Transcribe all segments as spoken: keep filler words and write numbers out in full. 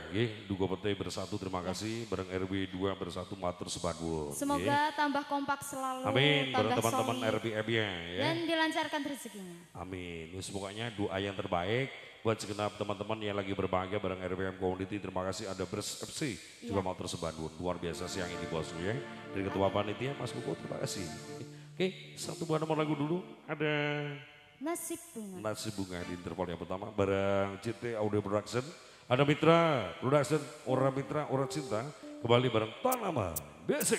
nggih, Dugo Pete bersatu terima kasih, bareng R W dua bersatu matur sepadul. Semoga tambah kompak selalu. Amin, bareng tambah teman-teman solid, R B M-nya ya. dan dilancarkan rezekinya. Amin. Wis pokoknya doa yang terbaik buat segenap teman-teman yang lagi berbahagia bareng R B M Community. Terima kasih ada Bers F C juga mau tersebandun. Luar biasa siang ini bosku ya. Dari ketua panitia Mas Kuko terima kasih. Oke, satu buah nomor lagu dulu ada Nasib Bunga. Nasib Bunga di interval yang pertama bareng C T Audio Production. Ada Mitra Production, Ora Mitra, Ora Cinta. Kembali bareng Tanaman Basic.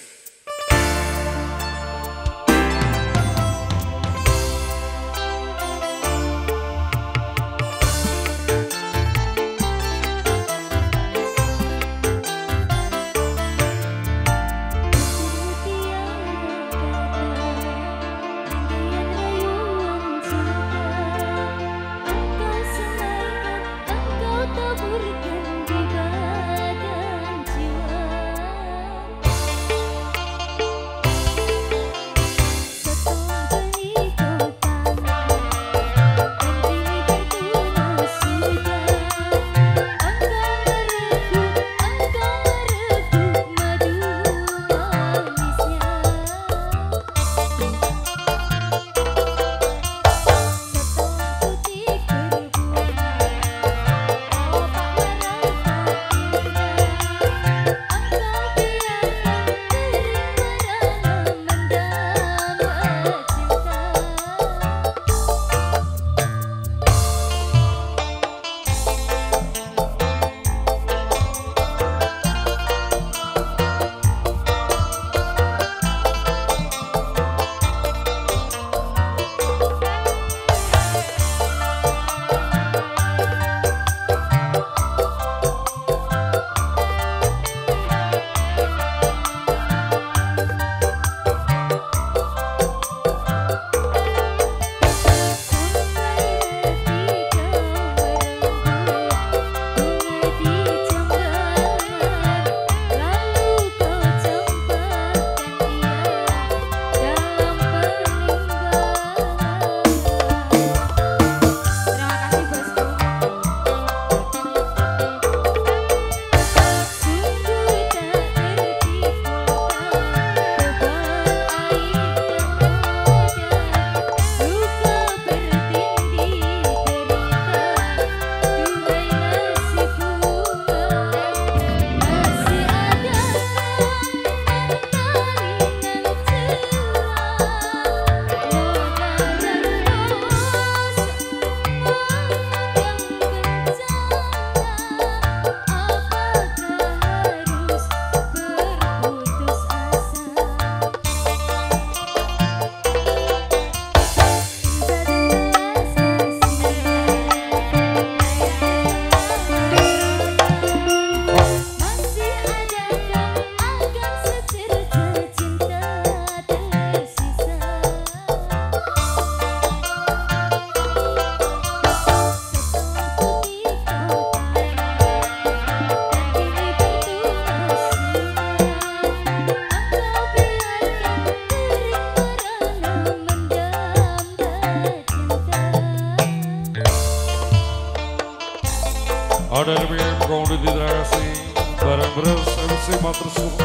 Ada R B M Community terima kasih. Bareng Bers M C Matur Suwun.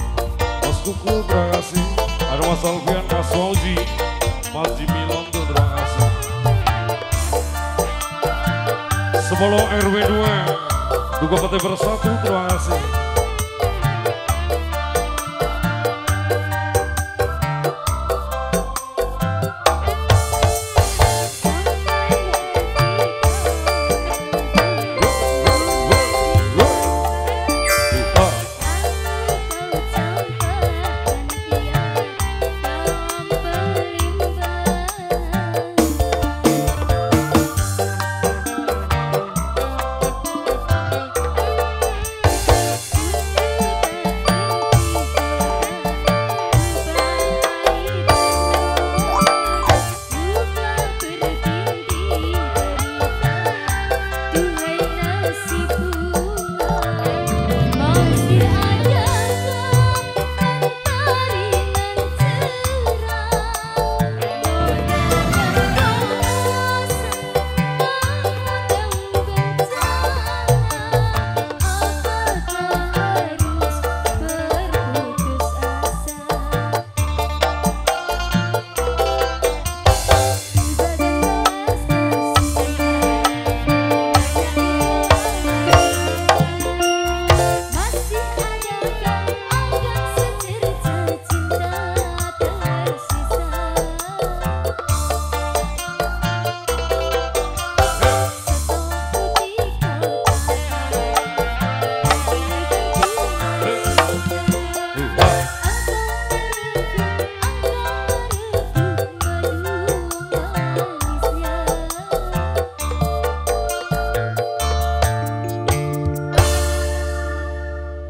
Mas Kuku terima kasih. Ada Mas Alfian, Mas Fauzi, Mas Jimmy Londo terima kasih. Sepuluh R W dua Dugo Pete bersatu terima kasih.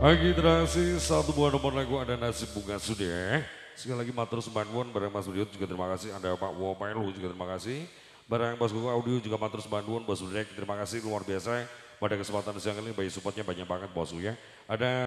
Lagi terasi satu buah nomor lagu ada nasib bunga sudah. Sekali lagi matur sembanduan bareng Mas Budi juga terima kasih. Ada Pak Wopelu juga terima kasih. Bareng Mas Gugu Audio juga matur sembanduan Bos Budi terima kasih luar biasa. Pada kesempatan siang ini bayi supportnya banyak banget Bos ya. Ada